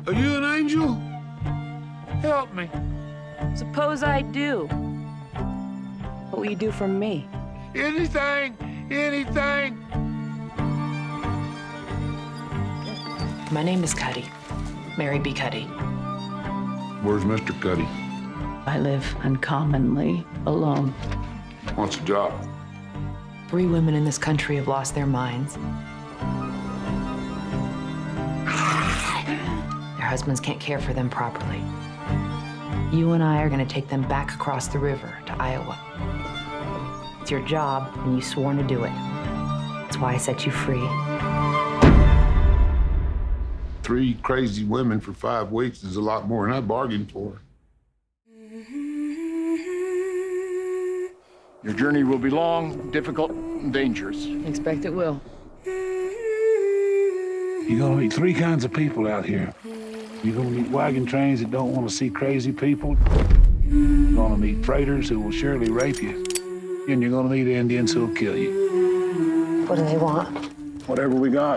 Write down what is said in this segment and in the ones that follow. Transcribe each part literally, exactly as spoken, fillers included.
Are you an angel? Help me. Suppose I do. What will you do for me? Anything, anything. My name is Cuddy. Mary B. Cuddy. Where's Mister Cuddy? I live uncommonly alone. What's the job? Three women in this country have lost their minds. Their husbands can't care for them properly. You and I are going to take them back across the river to Iowa. It's your job, and you sworn to do it. That's why I set you free. Three crazy women for five weeks is a lot more than I bargained for. Your journey will be long, difficult, and dangerous. Expect it will. You're gonna meet three kinds of people out here. You're gonna meet wagon trains that don't want to see crazy people. You're gonna meet freighters who will surely rape you. And you're gonna meet Indians who'll kill you. What do they want? Whatever we got.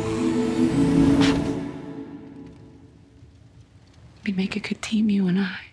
We make a good team, you and I.